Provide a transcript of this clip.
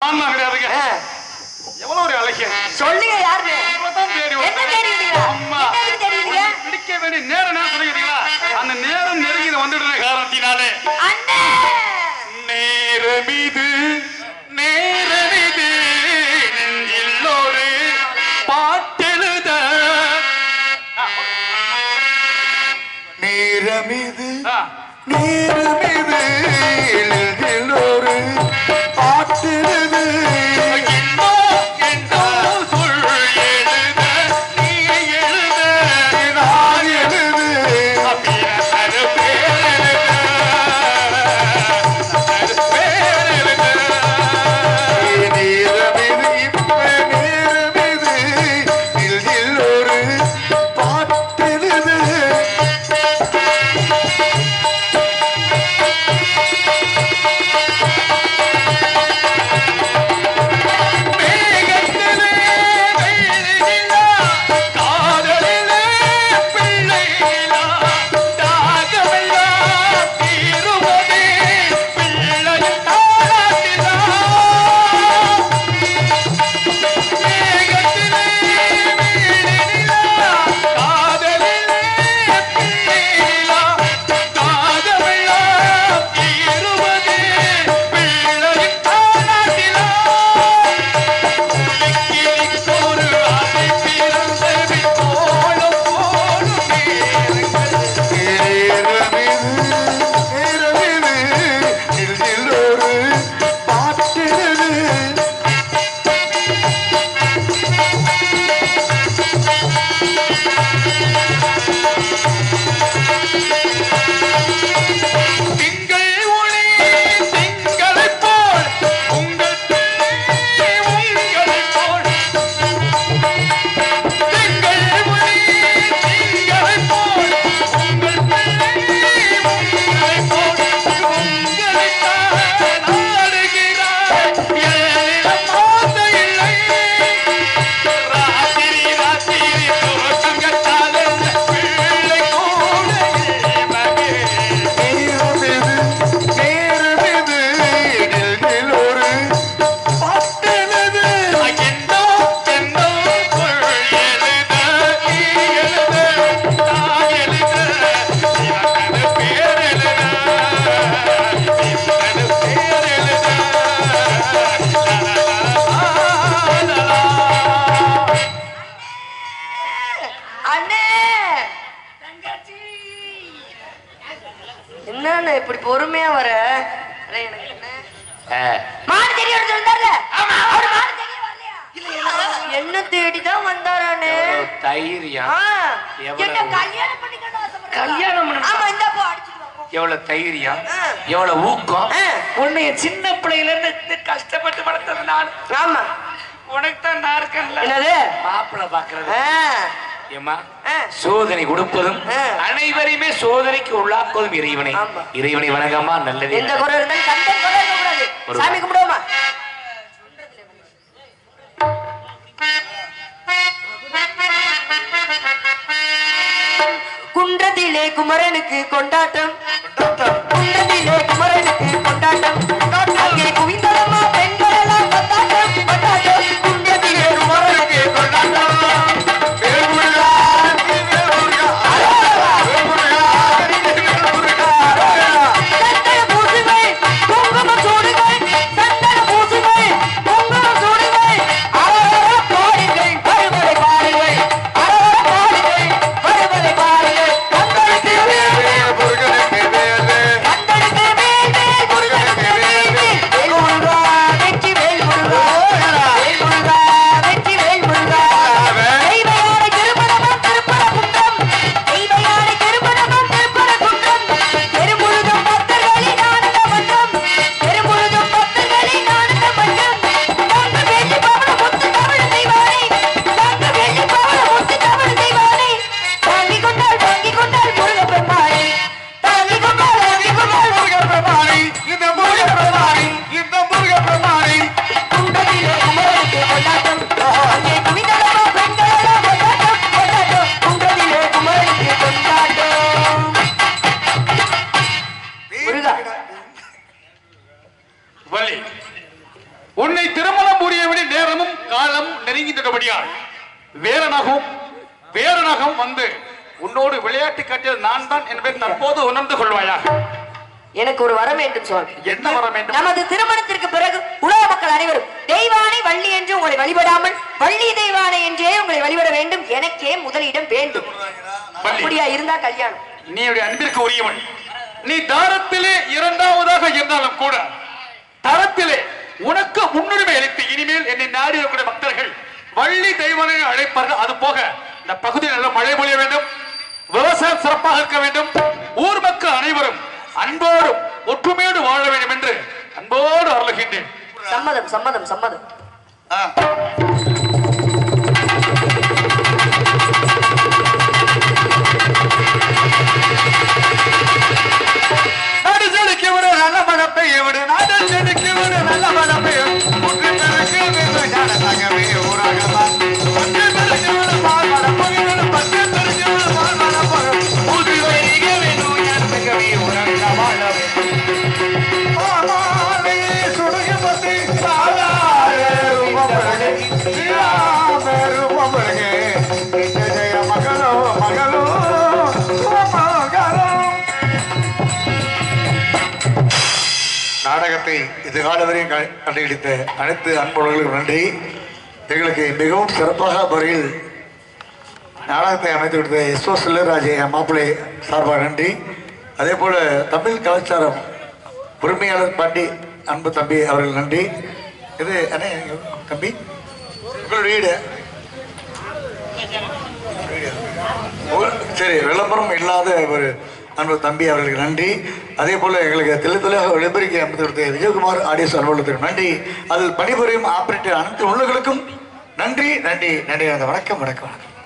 ஆமா கிடையாதுங்க. எவ்வளவு ஒரு அழகிய சொல்லுங்க யாரு என்ன தேடிட்டீங்க? அம்மா பிடிக்க வேண்டிய நேரம் சொல்லிக்கிறீங்களா? அந்த நேரம் நெருங்கி வந்துடுற காரணத்தினாலே நேரம் இது நெஞ்சில் ஒரு பாட்டெழுத நேரம் இது நெஞ்சில் ஒரு பாட்டெழுது இப்படி பொறுமையா வர மாடு தேடி வந்தார்ல என்ன தேடிதான் வந்தாரானே தைரியம் கல்யாணம் எவ்வளவு தைரியம் எவ்வளவு ஊக்கம் உன்னைய சின்ன பிள்ளையில இருந்து கஷ்டப்பட்டு வளர்த்தது நான் ஆமா உனக்கு தான் நான் இருக்கேன்ல என்னது மாப்பிள்ளை பாக்குறது ஏமா சோதனை கொடுப்பதும் அனைவரையுமே சோதனைக்கு உள்ளாக்குவதும் இறைவனை இறைவனை வணங்காமா நல்லது எந்த குறை இருந்தாலும் கண்ட குறை இருக்கக்கூடாது சாமி கும்பிடுவோமா குன்றத்திலே குமரனுக்கு கொண்டாட்டம் குன்றத்திலே குமரனுக்கு கொண்டாட்டம் அங்கே குவிந்தரமா பெண்களெல்லாம் கொண்டாட்டம் கொண்டாட்டம் குன்றத்திலே குமரனுக்கு கொண்டாட்டம் Hey! திருமணம் புரிய வேண்டிய நேரமும் காலம் நெருங்கின்றபடியால் வேறனாகவும் வந்து உன்னோடு விளையாட்டு காட்டியது நான் தான் என்பதை தற்போது உணர்ந்து கொள்வாயாக. எனக்கு ஒரு வரம் வேண்டும் சுவாமி. என்ன வரம் வேண்டும்? நமது திருமணத்திற்கு பிறகு உலக மக்கள் அனைவரும் தெய்வானை வள்ளி என்று உங்களை வழிபடாமல் வள்ளி தெய்வானை என்றே உங்களை வழிபட வேண்டும். எனக்கே முதலிடம் வேண்டும். அப்படியா இருந்தா கல்யாணம். நீ அன்பிற்கு உரியவன். நீ தாரத்திலே இரண்டாவதாக இருந்தாலும் கூட தரத்திலே உனக்கு முன்னுரிமை அளித்து இனிமேல் என்னை நாடி இருக்கக்கூடிய பக்தர்கள் வள்ளி தெய்வானை அழைப்பார்கள். அது போக இந்த பகுதியில் நல்ல மழை பொழிய வேண்டும், விவசாயம் சிறப்பாக இருக்க வேண்டும், ஊர் மக்கள் அனைவரும் அன்போடும் ஒற்றுமையோடு வாழ வேண்டும் என்று அன்போடு அருளுகின்றேன். சம்மதம் சம்மதம் சம்மதம். நல்ல மழை பெய்ய விடு, நாடு செடிக்கு விடு, நல்ல மழை பெய்ய நாடகத்தை இது காலவரையும் கண்டுபிடித்த அனைத்து அன்பர்களுக்கும் நன்றி. எங்களுக்கு மிகவும் சிறப்பாக முறையில் நாடகத்தை அமைத்து கொடுத்த எஸ்ஓ செல்லராஜ் மாப்பிள்ளை சார்பாக நன்றி. அதே போல தமிழ் கலாச்சாரம் உரிமையாளர் பாண்டி அன்பு தம்பி அவர்கள் நன்றி. இது அண்ணே தம்பி உங்களுடைய வீடு சரி, விளம்பரம் இல்லாத ஒரு அன்பு தம்பி அவர்களுக்கு நன்றி. அதே போல எங்களுக்கு தெளிவாக விளம்பரிக்க அமைத்து கொடுத்த விஜயகுமார் ஆடியோஸ் அலுவலகத்திற்கு நன்றி. அதில் பணிபுரியும் ஆபரேட்டர் அனைத்து உள்ளங்களுக்கும் நன்றி நன்றி நன்றி. வணக்கம் வணக்கம் வணக்கம்.